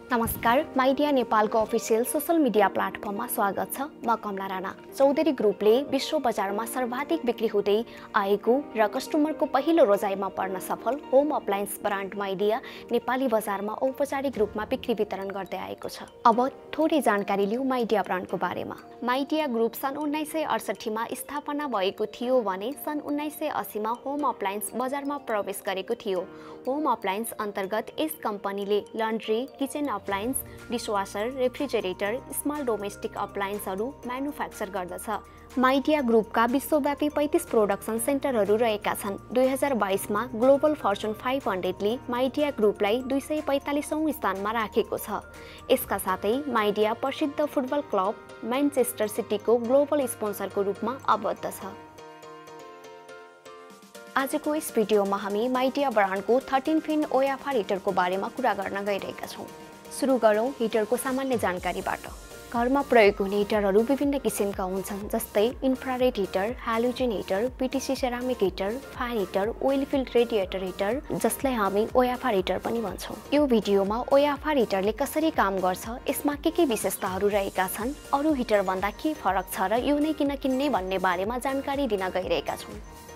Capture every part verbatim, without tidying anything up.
नमस्कार, माइडिया नेपालको official social media प्लेटफर्ममा स्वागत छ। म कमला राणा। चौधरी ग्रुपले विश्व बजारमा सर्वाधिक बिक्री हुँदै आएको र कस्टमरको पहिलो रोजाइमा पर्न सफल home appliance brand Midea Nepali बजारमा औपचारिक रूपमा बिक्री वितरण गर्दै आएको छ। अब थोरै जानकारी लिऊ माइडिया ब्रान्डको बारेमा। माइडिया ग्रुप सन् उन्नाइस सय अडसठी मा स्थापना भएको थियो भने सन् उन्नाइस सय अस्सी मा होम अप्लायन्स बजारमा प्रवेश गरेको थियो। होम अप्लायन्स अन्तर्गत यस कम्पनीले laundry, kitchen appliance, dishwasher, refrigerator, small domestic अप्लायन्सहरू म्यानुफ्याक्चर गर्दछ। माइडिया ग्रुपका विश्वव्यापी पैंतीस प्रोडक्सन सेन्टरहरू रहेका छन्। दुई हजार बाइस मा ग्लोबल फर्चुन पाँच सयले माइडिया ग्रुपलाई दुई सय पैंतालीसौं स्थानमा राखेको छ। यसका साथै माइडिया प्रसिद्ध फुटबल क्लब म्यानचेस्टर सिटीको ग्लोबल स्पोन्सरको रूपमा आबद्ध छ। आजको यस भिडियोमा हामी माइडिया ब्रान्डको थर्टीन फिन ओयाफार हिटरको बारेमा कुरा गर्न गइरहेका छौँ। सुरु गरौँ हिटरको सामान्य जानकारीबाट। घरमा प्रयोग हुने हिटरहरू विभिन्न किसिमका हुन्छन्, जस्तै infrared heater, halogen heater, PTC ceramic heater, fan heater, oil filled radiator heater, जसलाई हामी ओयाफार हिटर पनि भन्छौँ। यो भिडियोमा ओयाफार हिटरले कसरी काम गर्छ, यसमा के के विशेषताहरू रहेका छन्, अरू हिटर भन्दा के फरक छ र यो नै किन किन्ने भन्ने बारेमा जानकारी दिन गइरहेका छौँ।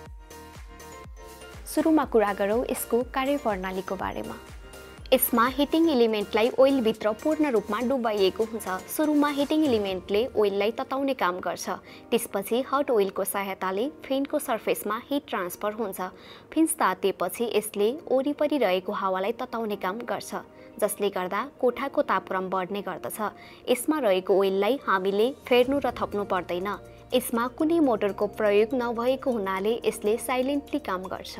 सुरुमा कुरा गरौँ यसको कार्यप्रणालीको बारेमा। यसमा हिटिङ एलिमेन्टलाई ओइलभित्र पूर्ण रूपमा डुबाइएको हुन्छ। सुरुमा हिटिङ एलिमेन्टले ओइललाई तताउने काम गर्छ। त्यसपछि हट ओइलको सहायताले फेनको सर्फेसमा हिट ट्रान्सफर हुन्छ। फिन्स तातिएपछि यसले वरिपरि रहेको हावालाई तताउने काम गर्छ, जसले गर्दा कोठाको तापक्रम बढ्ने गर्दछ। यसमा रहेको ओइललाई हामीले फेर्नु र थप्नु पर्दैन। यसमा कुनै मोटरको प्रयोग नभएको हुनाले यसले साइलेन्टली काम गर्छ।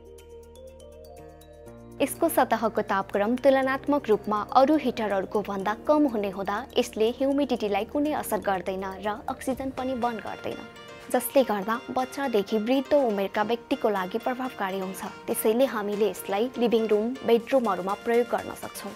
यसको सतहको तापक्रम तुलनात्मक रूपमा अरू हिटरहरूको भन्दा कम हुने हुँदा यसले ह्युमिडिटीलाई कुनै असर गर्दैन र अक्सिजन पनि बन्द गर्दैन, जसले गर्दा बच्चादेखि वृद्ध उमेरका व्यक्तिको लागि प्रभावकारी हुन्छ। त्यसैले हामीले यसलाई लिभिङ रुम, बेडरुमहरूमा प्रयोग गर्न सक्छौँ।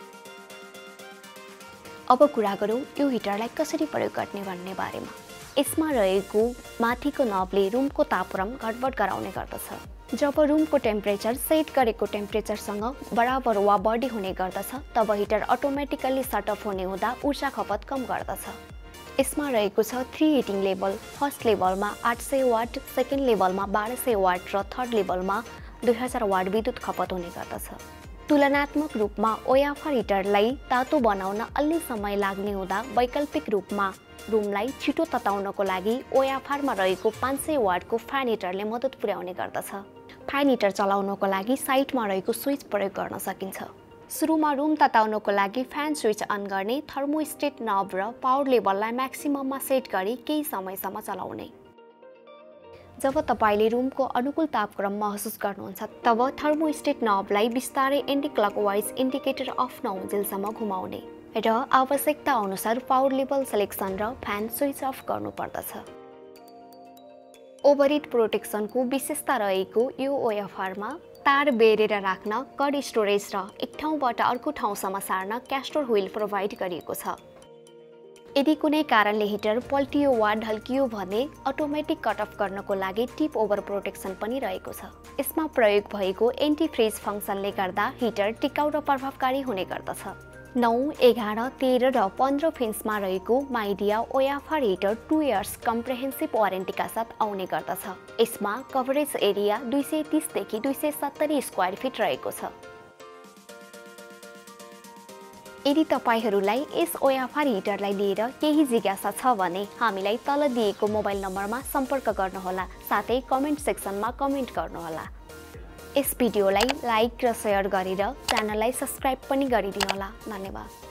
अब कुरा गरौँ यो हिटरलाई कसरी प्रयोग गर्ने भन्ने बारेमा। यसमा रहेको माथिको नबले रुमको तापक्रम घटबड गराउने गर्दछ। जब रुमको टेम्परेचर सेट गरेको टेम्परेचरसँग बराबर वा बढी हुने गर्दछ, तब हिटर अटोमेटिकल्ली सट अफ हुने हुँदा ऊर्जा खपत कम गर्दछ। यसमा रहेको छ थ्री हिटिङ लेभल। फर्स्ट लेभलमा आठ सय वाट, सेकेन्ड लेभलमा बाह्र सय वाट र थर्ड लेभलमा दुई हजार वाट विद्युत खपत हुने गर्दछ। तुलनात्मक रूपमा ओयाफार हिटरलाई तातो बनाउन अलि समय लाग्ने हुँदा वैकल्पिक रूपमा रुमलाई छिटो तताउनको लागि ओयाफारमा रहेको पाँच सय वाटको फ्यान हिटरले मद्दत पुर्याउने गर्दछ। फ्यान हिटर चलाउनको लागि साइडमा रहेको स्विच प्रयोग गर्न सकिन्छ। सुरुमा रुम तताउनको लागि फ्यान स्विच अन गर्ने, थर्मोस्टेट नब र पावर लेभललाई म्याक्सिमममा सेट गरी केही समयसम्म चलाउने। जब तपाईले रुमको अनुकूल तापक्रम महसुस गर्नुहुन्छ, तब थर्मोस्टेट नबलाई बिस्तारै एन्टी क्लकवाइज इन्डिकेटर अफ नहुन्जेलसम्म घुमाउने र आवश्यकता अनुसार पावर लेभल सेलेक्सन र फ्यान स्विच अफ गर्नुपर्दछ। ओभरहिट प्रोटेक्सनको विशेषता रहेको यो ओयाफारमा तार बेरेर राख्न कड स्टोरेज र एक ठाउँबाट अर्को ठाउँसम्म सार्न क्यास्टर व्हील प्रोभाइड गरिएको छ। यदि कुनै कारणले हिटर पल्टियो वा ढल्कियो भने अटोमेटिक कट अफ गर्नको लागि टिप ओभर प्रोटेक्सन पनि रहेको छ। यसमा प्रयोग भएको एन्टी फ्रिज फङ्सनले गर्दा हिटर टिकाउ र प्रभावकारी हुने गर्दछ। नौ, एघार, तेह्र र पन्ध्र फिन्समा रहेको माइडिया ओयाफार हिटर टु इयर्स कम्प्रेहेन्सिभ वारेन्टीका साथ आउने गर्दछ। यसमा कभरेज एरिया दुई सय तीसदेखि दुई सय सत्तरी स्क्वायर फिट रहेको छ। यदि तपाईहरूलाई यस ओयाफार हिटरलाई लिएर केही जिज्ञासा छ भने हामीलाई तल दिएको मोबाइल नम्बरमा सम्पर्क गर्नुहोला, साथै कमेन्ट सेक्सनमा कमेन्ट गर्नुहोला। यस भिडियोलाई लाइक र सेयर गरेर च्यानललाई सब्स्क्राइब पनि गरिदिनुहोला। धन्यवाद।